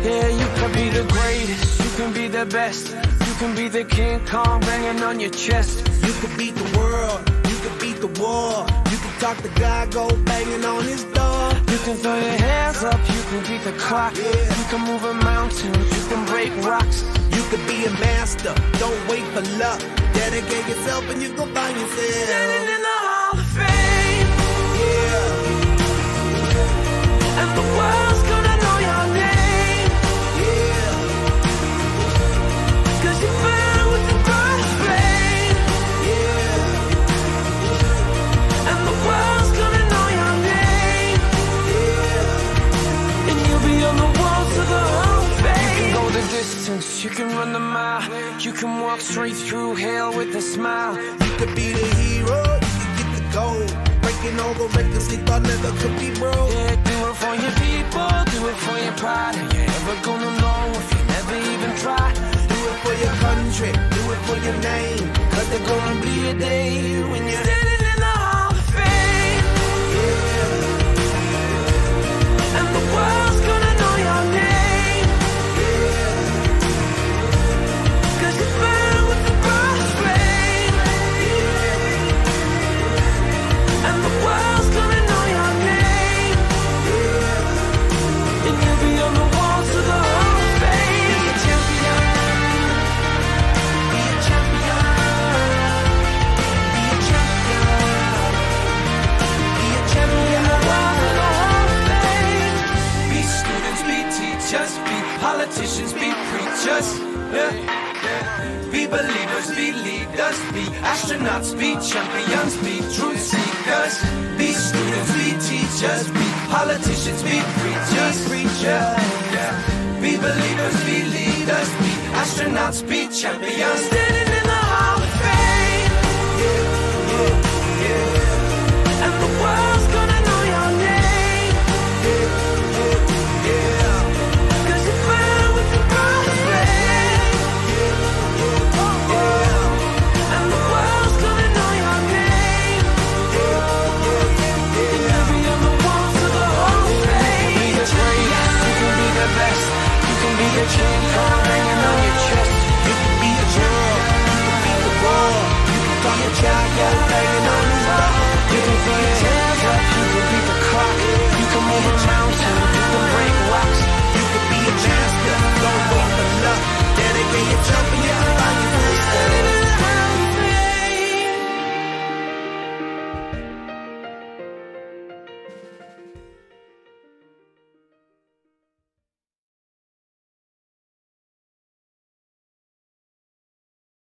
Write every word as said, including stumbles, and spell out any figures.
Yeah, you can be the greatest, you can be the best. You can be the King Kong banging on your chest. You can beat the world, you can beat the war. You can talk to God, go banging on his door. You can throw your hands up, you can beat the clock. Yeah. You can move a mountain, you can break rocks. You can be a master, don't wait for luck. Dedicate yourself and you gon' find yourself Standing in the Hall of Fame. Yeah. And the world's gonna know your name. Yeah. Cause you burn with the brightest flame. Yeah. And the world's gonna know your name. Yeah. And you'll be on the walls of the Hall of Fame. You can go the distance, you can run the mile. You can walk straight through hell with a smile. You could be the hero, you can get the gold. Breaking all the records they thought never could be broke. Yeah, do it for your people, do it for your pride. Are you ever gonna know if you never even try? Do it for your country, do it for your name. Cause there's gonna be a day when you're standing in the Hall of Fame. Yeah. And the world's gonna know your name. Yeah. Cause you burn with the brightest flame. Yeah. And the world's gonna know your name. Yeah. And you'll be on the walls of the Hall of Fame. Be a champion. Be a champion. Be a champion. Be a champion. The walls of the Hall of Fame. Be students, be teachers, be politicians, be preachers. Yeah. Be believers, be leaders, be astronauts, be champions, be truth seekers. Be students, be teachers, be politicians, be preachers, preachers. Yeah. Be believers, be leaders, be astronauts, be champions.